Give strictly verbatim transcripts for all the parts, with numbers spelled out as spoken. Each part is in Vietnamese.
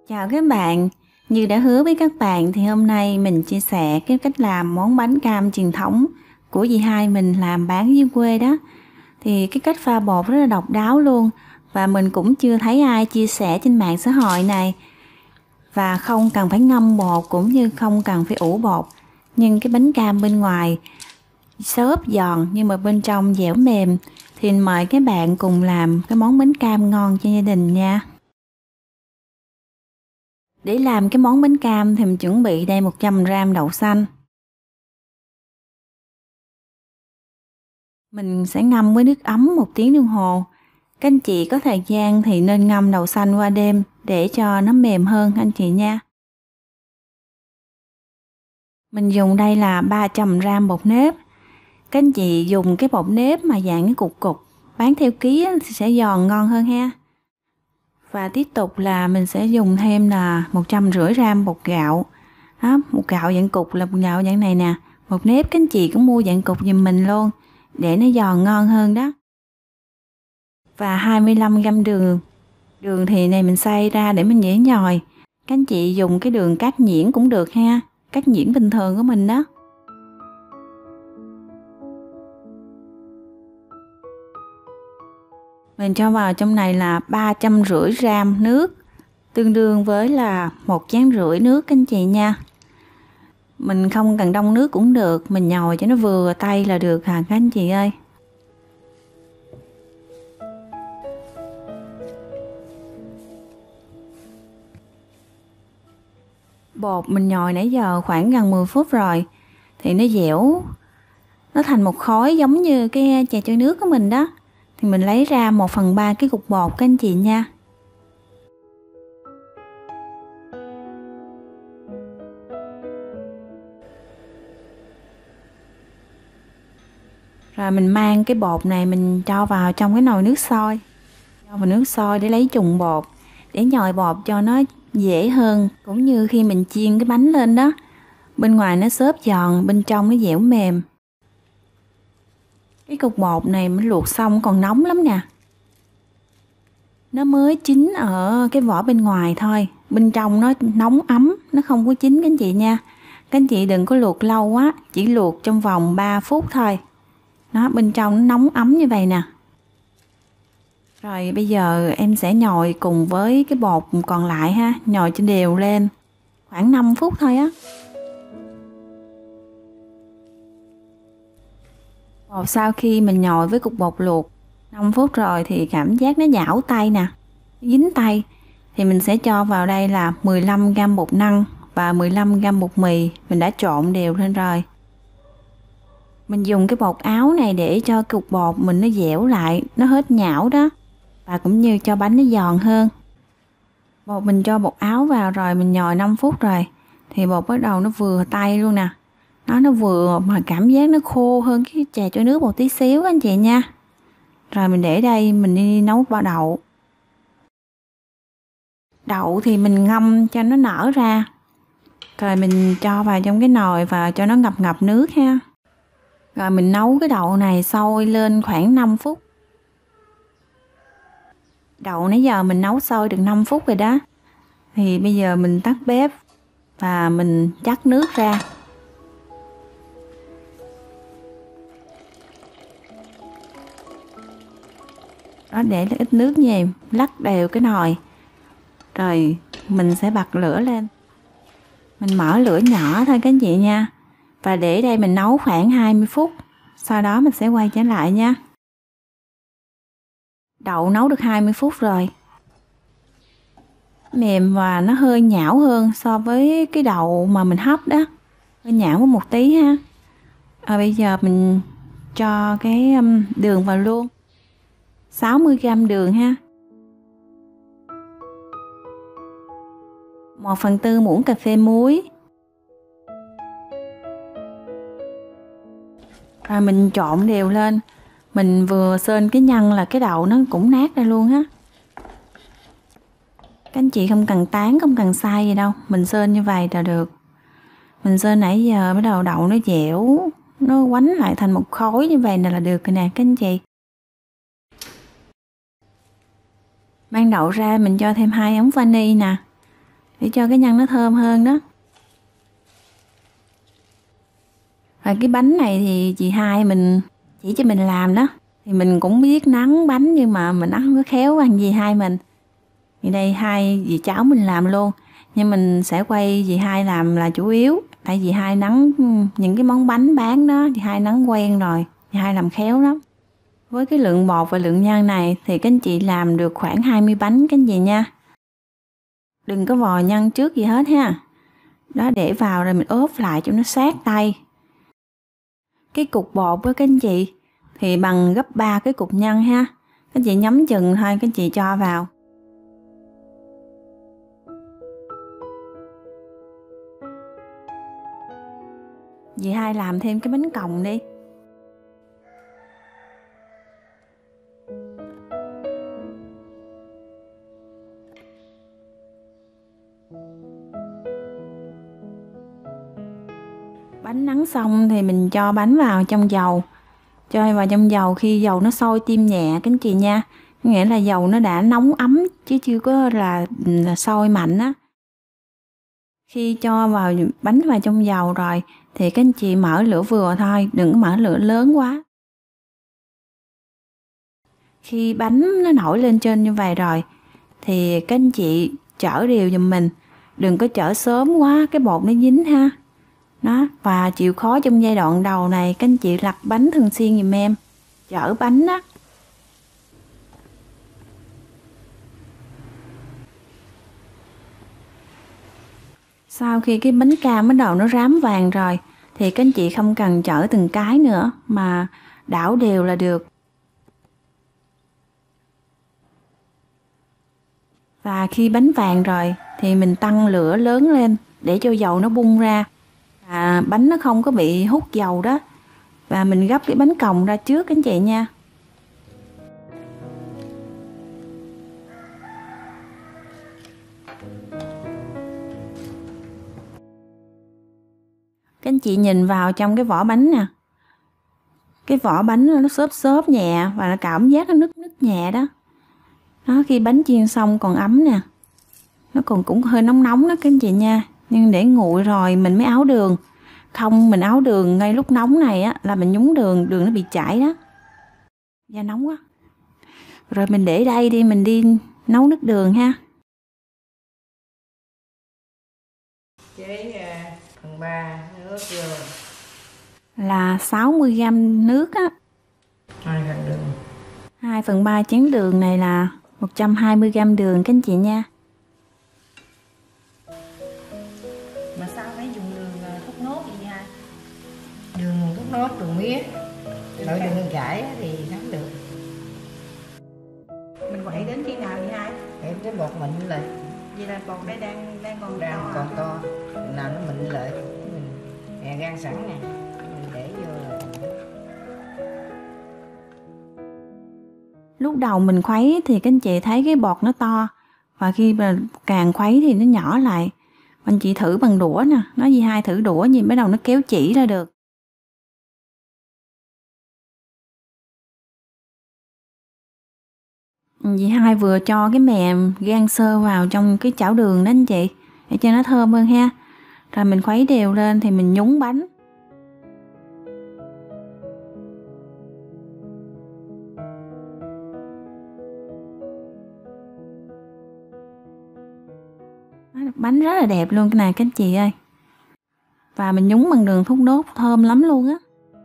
Chào các bạn, như đã hứa với các bạn thì hôm nay mình chia sẻ cái cách làm món bánh cam truyền thống của dì hai mình làm bán dưới quê đó. Thì cái cách pha bột rất là độc đáo luôn và mình cũng chưa thấy ai chia sẻ trên mạng xã hội này. Và không cần phải ngâm bột cũng như không cần phải ủ bột. Nhưng cái bánh cam bên ngoài xốp giòn nhưng mà bên trong dẻo mềm. Thì mời các bạn cùng làm cái món bánh cam ngon cho gia đình nha. Để làm cái món bánh cam thì mình chuẩn bị đây một trăm gam đậu xanh. Mình sẽ ngâm với nước ấm một tiếng đồng hồ. Các anh chị có thời gian thì nên ngâm đậu xanh qua đêm để cho nó mềm hơn anh chị nha. Mình dùng đây là ba trăm gam bột nếp. Các anh chị dùng cái bột nếp mà dạng cái cục cục, bán theo ký thì sẽ giòn ngon hơn ha. Và tiếp tục là mình sẽ dùng thêm là một trăm rưỡi gam bột gạo. Đó, bột gạo dạng cục là bột gạo dạng này nè. Bột nếp các anh chị cũng mua dạng cục giùm mình luôn để nó giòn ngon hơn đó. Và hai mươi lăm gam đường. Đường thì này mình xay ra để mình dễ nhồi. Các anh chị dùng cái đường cát nhuyễn cũng được ha. Cát nhuyễn bình thường của mình đó. Mình cho vào trong này là ba trăm rưỡi gam nước, tương đương với là một chén rưỡi nước các anh chị nha. Mình không cần đông nước cũng được, mình nhồi cho nó vừa tay là được hả các anh chị ơi. Bột mình nhồi nãy giờ khoảng gần mười phút rồi, thì nó dẻo, nó thành một khối giống như cái chè trôi nước của mình đó. Thì mình lấy ra một phần ba cái cục bột các anh chị nha. Rồi mình mang cái bột này mình cho vào trong cái nồi nước sôi. Cho vào nước sôi để lấy trùng bột. Để nhồi bột cho nó dễ hơn. Cũng như khi mình chiên cái bánh lên đó. Bên ngoài nó xốp giòn, bên trong nó dẻo mềm. Cái cục bột này mình luộc xong còn nóng lắm nè. Nó mới chín ở cái vỏ bên ngoài thôi. Bên trong nó nóng ấm, nó không có chín các anh chị nha. Các anh chị đừng có luộc lâu quá, chỉ luộc trong vòng ba phút thôi. Nó bên trong nó nóng ấm như vậy nè. Rồi bây giờ em sẽ nhồi cùng với cái bột còn lại ha. Nhồi cho đều lên khoảng năm phút thôi á. Bột sau khi mình nhồi với cục bột luộc năm phút rồi thì cảm giác nó nhão tay nè, dính tay. Thì mình sẽ cho vào đây là mười lăm gam bột năng và mười lăm gam bột mì. Mình đã trộn đều lên rồi. Mình dùng cái bột áo này để cho cục bột mình nó dẻo lại, nó hết nhão đó. Và cũng như cho bánh nó giòn hơn. Bột mình cho bột áo vào rồi mình nhồi năm phút rồi. Thì bột bắt đầu nó vừa tay luôn nè. Nó nó vừa mà cảm giác nó khô hơn cái chè trôi nước một tí xíu anh chị nha. Rồi mình để đây mình đi nấu bao đậu. Đậu thì mình ngâm cho nó nở ra. Rồi mình cho vào trong cái nồi và cho nó ngập ngập nước ha. Rồi mình nấu cái đậu này sôi lên khoảng năm phút. Đậu nãy giờ mình nấu sôi được năm phút rồi đó. Thì bây giờ mình tắt bếp và mình chắc nước ra. Đó, để ít nước nhèm, lắc đều cái nồi. Rồi mình sẽ bật lửa lên. Mình mở lửa nhỏ thôi các anh chị nha. Và để đây mình nấu khoảng hai mươi phút. Sau đó mình sẽ quay trở lại nha. Đậu nấu được hai mươi phút rồi. Mềm và nó hơi nhão hơn so với cái đậu mà mình hấp đó. Hơi nhão một tí ha. À, bây giờ mình cho cái đường vào luôn. sáu mươi gam đường ha. một phần tư muỗng cà phê muối. Rồi mình trộn đều lên. Mình vừa sên cái nhân là cái đậu nó cũng nát ra luôn á. Các anh chị không cần tán, không cần xay gì đâu. Mình sên như vậy là được. Mình sên nãy giờ bắt đầu đậu nó dẻo, nó quánh lại thành một khối như vậy là được rồi nè các anh chị. Mang đậu ra mình cho thêm hai ống vani nè. để cho cái nhân nó thơm hơn đó. Và cái bánh này thì chị hai mình chỉ cho mình làm đó. Thì mình cũng biết nắn bánh nhưng mà mình ăn không có khéo bằng dì hai mình. Thì đây hai dì cháu mình làm luôn. Nhưng mình sẽ quay dì hai làm là chủ yếu. Tại dì hai nắn những cái món bánh bán đó, dì hai nắn quen rồi, dì hai làm khéo lắm. Với cái lượng bột và lượng nhân này thì các anh chị làm được khoảng hai mươi bánh các anh chị nha. Đừng có vò nhân trước gì hết ha. Đó, để vào rồi mình ốp lại cho nó sát tay. Cái cục bột với các anh chị thì bằng gấp ba cái cục nhân ha. Các anh chị nhắm chừng thôi, các anh chị cho vào. Dì hai làm thêm cái bánh còng đi. Bánh nắng xong thì mình cho bánh vào trong dầu. Cho vào trong dầu khi dầu nó sôi tim nhẹ các anh chị nha. Nghĩa là dầu nó đã nóng ấm chứ chưa có là, là sôi mạnh á. Khi cho vào bánh vào trong dầu rồi thì các anh chị mở lửa vừa thôi, đừng có mở lửa lớn quá. Khi bánh nó nổi lên trên như vậy rồi thì các anh chị chở đều giùm mình. Đừng có chở sớm quá, cái bột nó dính ha. Đó, và chịu khó trong giai đoạn đầu này các anh chị lặt bánh thường xuyên giùm em. Chở bánh đó. Sau khi cái bánh cam bắt đầu nó rám vàng rồi thì các anh chị không cần chở từng cái nữa mà đảo đều là được. Và khi bánh vàng rồi thì mình tăng lửa lớn lên để cho dầu nó bung ra. À, bánh nó không có bị hút dầu đó. Và mình gấp cái bánh còng ra trước các anh chị nha. Các anh chị nhìn vào trong cái vỏ bánh nè. Cái vỏ bánh nó xốp xốp nhẹ và nó cảm giác nó nứt nứt nhẹ đó. Đó, khi bánh chiên xong còn ấm nè. Nó còn cũng hơi nóng nóng đó các anh chị nha. Nhưng để nguội rồi mình mới áo đường. Không, mình áo đường ngay lúc nóng này á là mình nhúng đường, đường nó bị chảy đó. Da nóng quá. Rồi mình để đây đi, mình đi nấu nước đường ha. Chế phần ba nước đường là sáu mươi gam nước á. hai phần đường. hai phần ba chén đường này là một trăm hai mươi gam đường các anh chị nha. Mà sao phải dùng đường thốt nốt vậy ha? Đường thốt nốt, đường mía. Loại đường cải thì nắm được. Mình quậy đến khi nào vậy hai? Để cái bột mịn lại. Vậy là bột đây đang đang còn đang to. còn to. Nào nó mịn lại mình nè rang sẵn nè. Mình để vô là Lúc đầu mình khuấy thì các anh chị thấy cái bọt nó to. Và khi mà càng khuấy thì nó nhỏ lại. Anh chị thử bằng đũa nè. Nói gì hai thử đũa nhìn bắt đầu nó kéo chỉ ra được. Dì hai vừa cho cái mè gan sơ vào trong cái chảo đường đó anh chị, để cho nó thơm hơn ha. Rồi mình khuấy đều lên thì mình nhúng bánh. Bánh rất là đẹp luôn cái này các anh chị ơi. Và mình nhúng bằng đường thốt nốt thơm lắm luôn á.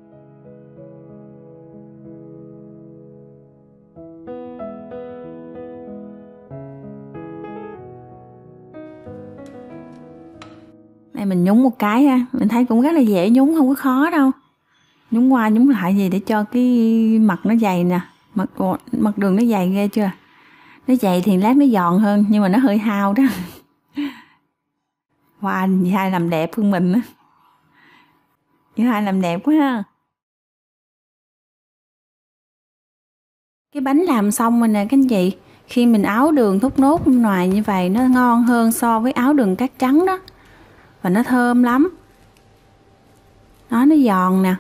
Đây mình nhúng một cái ha, mình thấy cũng rất là dễ nhúng, không có khó đâu. Nhúng qua nhúng lại gì để cho cái mặt nó dày nè, mặt mặt đường nó dày ghê chưa? Nó dày thì lát nó giòn hơn nhưng mà nó hơi hao đó. Wow, dì hai làm đẹp hơn mình á. Dì hai làm đẹp quá ha. Cái bánh làm xong rồi nè các anh chị. Khi mình áo đường thốt nốt bên ngoài như vậy nó ngon hơn so với áo đường cát trắng đó. Và nó thơm lắm. Đó, nó giòn nè.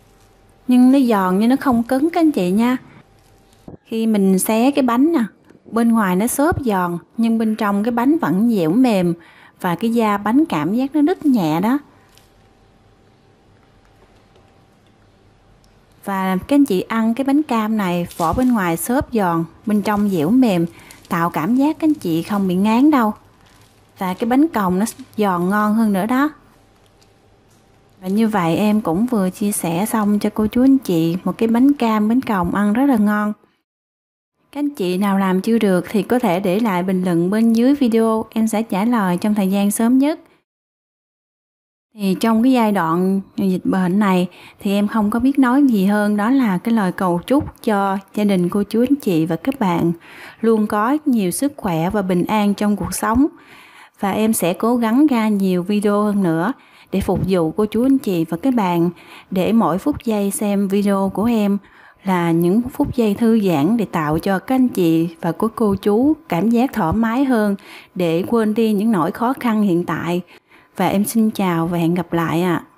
Nhưng nó giòn nhưng nó không cứng các anh chị nha. Khi mình xé cái bánh nè, bên ngoài nó xốp giòn nhưng bên trong cái bánh vẫn dẻo mềm và cái da bánh cảm giác nó đứt nhẹ đó. Và các anh chị ăn cái bánh cam này, vỏ bên ngoài xốp giòn, bên trong dẻo mềm, tạo cảm giác các anh chị không bị ngán đâu. Và cái bánh còng nó giòn ngon hơn nữa đó. Và như vậy em cũng vừa chia sẻ xong cho cô chú anh chị một cái bánh cam bánh còng ăn rất là ngon. Các anh chị nào làm chưa được thì có thể để lại bình luận bên dưới video, em sẽ trả lời trong thời gian sớm nhất. Thì trong cái giai đoạn dịch bệnh này thì em không có biết nói gì hơn, đó là cái lời cầu chúc cho gia đình cô chú anh chị và các bạn luôn có nhiều sức khỏe và bình an trong cuộc sống. Và em sẽ cố gắng ra nhiều video hơn nữa để phục vụ cô chú anh chị và các bạn, để mỗi phút giây xem video của em là những phút giây thư giãn để tạo cho các anh chị và của cô chú cảm giác thoải mái hơn để quên đi những nỗi khó khăn hiện tại. Và em xin chào và hẹn gặp lại ạ. À.